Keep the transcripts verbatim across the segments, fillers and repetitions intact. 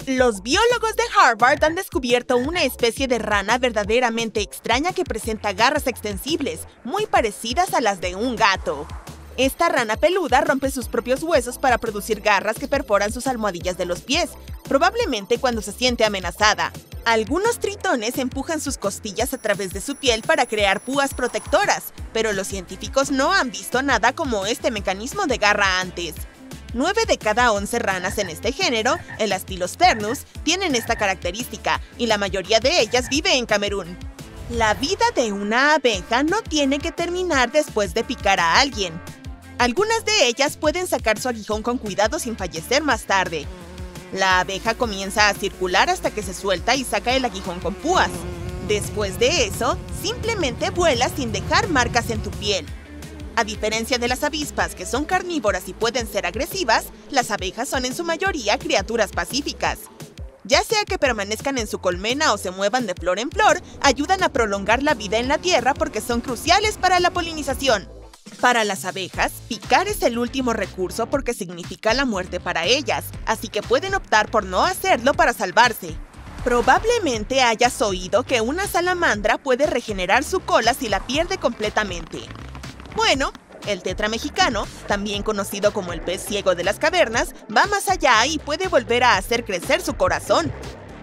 Los biólogos de Harvard han descubierto una especie de rana verdaderamente extraña que presenta garras extensibles, muy parecidas a las de un gato. Esta rana peluda rompe sus propios huesos para producir garras que perforan sus almohadillas de los pies, probablemente cuando se siente amenazada. Algunos tritones empujan sus costillas a través de su piel para crear púas protectoras, pero los científicos no han visto nada como este mecanismo de garra antes. Nueve de cada once ranas en este género, el Astylospernus, tienen esta característica, y la mayoría de ellas vive en Camerún. La vida de una abeja no tiene que terminar después de picar a alguien. Algunas de ellas pueden sacar su aguijón con cuidado sin fallecer más tarde. La abeja comienza a circular hasta que se suelta y saca el aguijón con púas. Después de eso, simplemente vuela sin dejar marcas en tu piel. A diferencia de las avispas, que son carnívoras y pueden ser agresivas, las abejas son en su mayoría criaturas pacíficas. Ya sea que permanezcan en su colmena o se muevan de flor en flor, ayudan a prolongar la vida en la tierra porque son cruciales para la polinización. Para las abejas, picar es el último recurso porque significa la muerte para ellas, así que pueden optar por no hacerlo para salvarse. Probablemente hayas oído que una salamandra puede regenerar su cola si la pierde completamente. Bueno, el tetra mexicano, también conocido como el pez ciego de las cavernas, va más allá y puede volver a hacer crecer su corazón.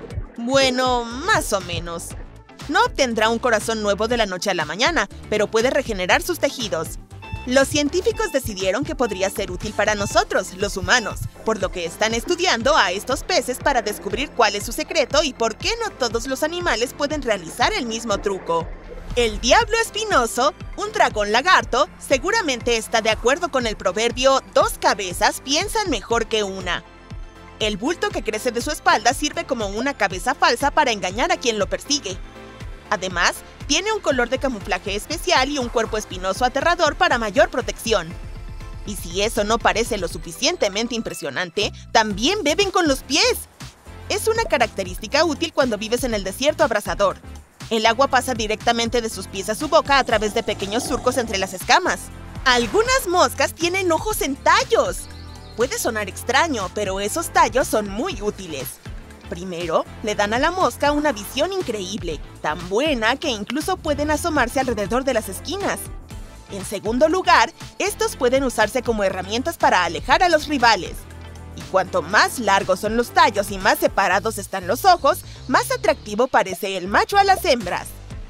Bueno, más o menos. No obtendrá un corazón nuevo de la noche a la mañana, pero puede regenerar sus tejidos. Los científicos decidieron que podría ser útil para nosotros, los humanos, por lo que están estudiando a estos peces para descubrir cuál es su secreto y por qué no todos los animales pueden realizar el mismo truco. El diablo espinoso, un dragón lagarto, seguramente está de acuerdo con el proverbio «dos cabezas piensan mejor que una». El bulto que crece de su espalda sirve como una cabeza falsa para engañar a quien lo persigue. Además, tiene un color de camuflaje especial y un cuerpo espinoso aterrador para mayor protección. Y si eso no parece lo suficientemente impresionante, también beben con los pies. Es una característica útil cuando vives en el desierto abrasador. El agua pasa directamente de sus pies a su boca a través de pequeños surcos entre las escamas. Algunas moscas tienen ojos en tallos. Puede sonar extraño, pero esos tallos son muy útiles. Primero, le dan a la mosca una visión increíble, tan buena que incluso pueden asomarse alrededor de las esquinas. En segundo lugar, estos pueden usarse como herramientas para alejar a los rivales. Y cuanto más largos son los tallos y más separados están los ojos, más atractivo parece el macho a las hembras.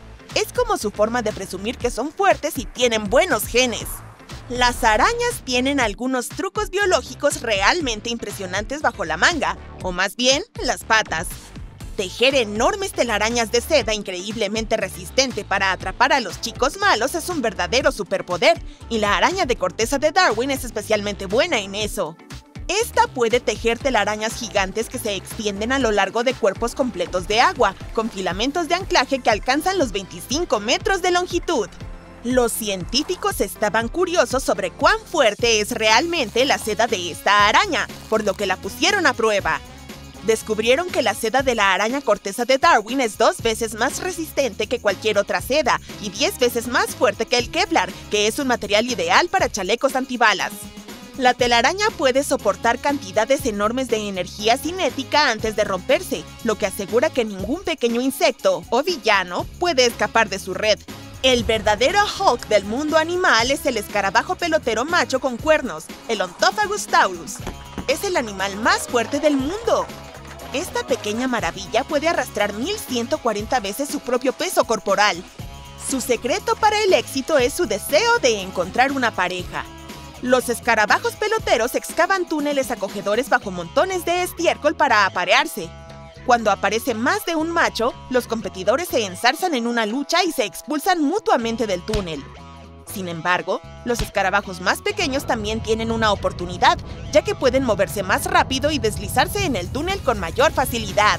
Es como su forma de presumir que son fuertes y tienen buenos genes. Las arañas tienen algunos trucos biológicos realmente impresionantes bajo la manga, o más bien, las patas. Tejer enormes telarañas de seda increíblemente resistente para atrapar a los chicos malos es un verdadero superpoder, y la araña de corteza de Darwin es especialmente buena en eso. Esta puede tejer telarañas gigantes que se extienden a lo largo de cuerpos completos de agua, con filamentos de anclaje que alcanzan los veinticinco metros de longitud. Los científicos estaban curiosos sobre cuán fuerte es realmente la seda de esta araña, por lo que la pusieron a prueba. Descubrieron que la seda de la araña corteza de Darwin es dos veces más resistente que cualquier otra seda y diez veces más fuerte que el Kevlar, que es un material ideal para chalecos antibalas. La telaraña puede soportar cantidades enormes de energía cinética antes de romperse, lo que asegura que ningún pequeño insecto o villano puede escapar de su red. El verdadero Hulk del mundo animal es el escarabajo pelotero macho con cuernos, el Ontophagus taurus. Es el animal más fuerte del mundo. Esta pequeña maravilla puede arrastrar mil ciento cuarenta veces su propio peso corporal. Su secreto para el éxito es su deseo de encontrar una pareja. Los escarabajos peloteros excavan túneles acogedores bajo montones de estiércol para aparearse. Cuando aparece más de un macho, los competidores se enzarzan en una lucha y se expulsan mutuamente del túnel. Sin embargo, los escarabajos más pequeños también tienen una oportunidad, ya que pueden moverse más rápido y deslizarse en el túnel con mayor facilidad.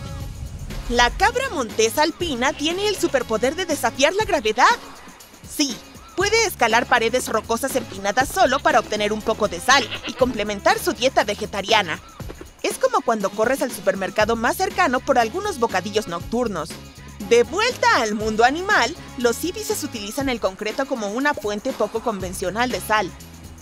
La cabra montesa alpina tiene el superpoder de desafiar la gravedad. Sí, puede escalar paredes rocosas empinadas solo para obtener un poco de sal y complementar su dieta vegetariana. Es como cuando corres al supermercado más cercano por algunos bocadillos nocturnos. De vuelta al mundo animal, los íbices utilizan el concreto como una fuente poco convencional de sal.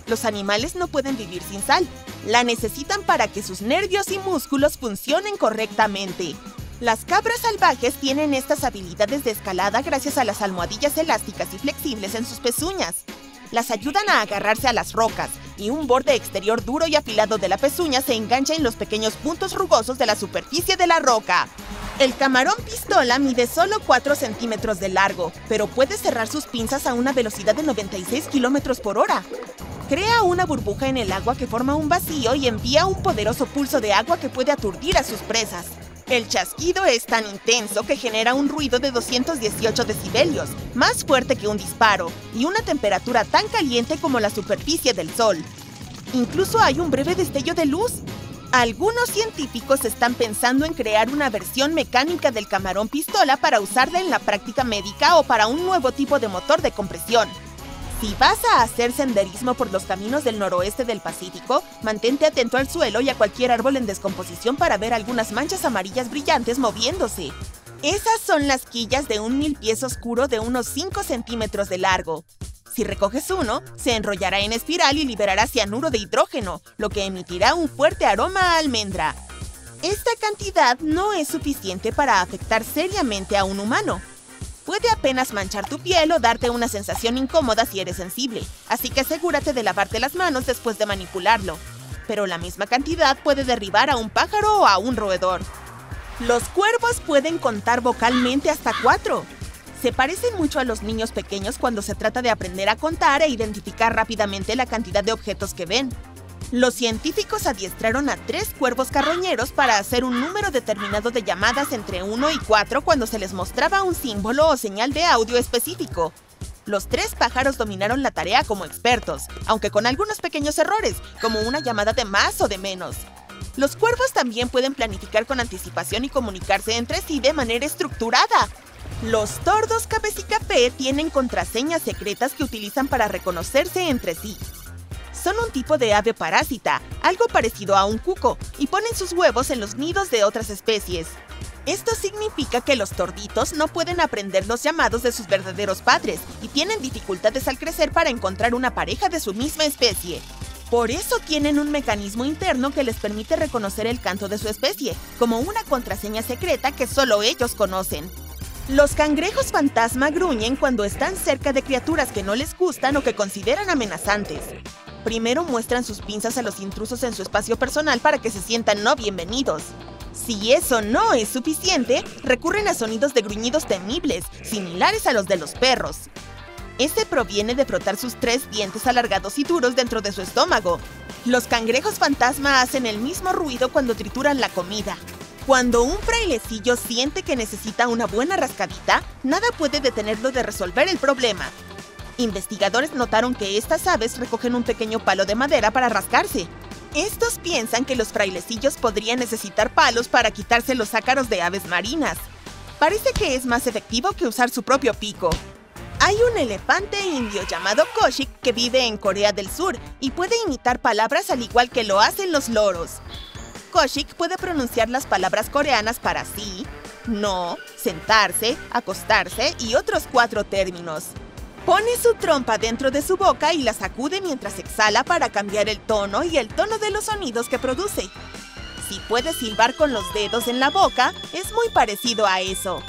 Los animales no pueden vivir sin sal. La necesitan para que sus nervios y músculos funcionen correctamente. Las cabras salvajes tienen estas habilidades de escalada gracias a las almohadillas elásticas y flexibles en sus pezuñas. Las ayudan a agarrarse a las rocas, y un borde exterior duro y afilado de la pezuña se engancha en los pequeños puntos rugosos de la superficie de la roca. El camarón pistola mide solo cuatro centímetros de largo, pero puede cerrar sus pinzas a una velocidad de noventa y seis kilómetros por hora. Crea una burbuja en el agua que forma un vacío y envía un poderoso pulso de agua que puede aturdir a sus presas. El chasquido es tan intenso que genera un ruido de doscientos dieciocho decibelios, más fuerte que un disparo, y una temperatura tan caliente como la superficie del sol. Incluso hay un breve destello de luz. Algunos científicos están pensando en crear una versión mecánica del camarón pistola para usarla en la práctica médica o para un nuevo tipo de motor de compresión. Si vas a hacer senderismo por los caminos del noroeste del Pacífico, mantente atento al suelo y a cualquier árbol en descomposición para ver algunas manchas amarillas brillantes moviéndose. Esas son las quillas de un milpiés oscuro de unos cinco centímetros de largo. Si recoges uno, se enrollará en espiral y liberará cianuro de hidrógeno, lo que emitirá un fuerte aroma a almendra. Esta cantidad no es suficiente para afectar seriamente a un humano. Puede apenas manchar tu piel o darte una sensación incómoda si eres sensible, así que asegúrate de lavarte las manos después de manipularlo. Pero la misma cantidad puede derribar a un pájaro o a un roedor. Los cuervos pueden contar vocalmente hasta cuatro. Se parecen mucho a los niños pequeños cuando se trata de aprender a contar e identificar rápidamente la cantidad de objetos que ven. Los científicos adiestraron a tres cuervos carroñeros para hacer un número determinado de llamadas entre uno y cuatro cuando se les mostraba un símbolo o señal de audio específico. Los tres pájaros dominaron la tarea como expertos, aunque con algunos pequeños errores, como una llamada de más o de menos. Los cuervos también pueden planificar con anticipación y comunicarse entre sí de manera estructurada. Los tordos cabecicafé tienen contraseñas secretas que utilizan para reconocerse entre sí. Son un tipo de ave parásita, algo parecido a un cuco, y ponen sus huevos en los nidos de otras especies. Esto significa que los torditos no pueden aprender los llamados de sus verdaderos padres y tienen dificultades al crecer para encontrar una pareja de su misma especie. Por eso tienen un mecanismo interno que les permite reconocer el canto de su especie, como una contraseña secreta que solo ellos conocen. Los cangrejos fantasma gruñen cuando están cerca de criaturas que no les gustan o que consideran amenazantes. Primero muestran sus pinzas a los intrusos en su espacio personal para que se sientan no bienvenidos. Si eso no es suficiente, recurren a sonidos de gruñidos temibles, similares a los de los perros. Este proviene de frotar sus tres dientes alargados y duros dentro de su estómago. Los cangrejos fantasma hacen el mismo ruido cuando trituran la comida. Cuando un frailecillo siente que necesita una buena rascadita, nada puede detenerlo de resolver el problema. Investigadores notaron que estas aves recogen un pequeño palo de madera para rascarse. Estos piensan que los frailecillos podrían necesitar palos para quitarse los ácaros de aves marinas. Parece que es más efectivo que usar su propio pico. Hay un elefante indio llamado Koshik que vive en Corea del Sur y puede imitar palabras al igual que lo hacen los loros. Koshik puede pronunciar las palabras coreanas para sí, no, sentarse, acostarse y otros cuatro términos. Pone su trompa dentro de su boca y la sacude mientras exhala para cambiar el tono y el tono de los sonidos que produce. Si puede silbar con los dedos en la boca, es muy parecido a eso.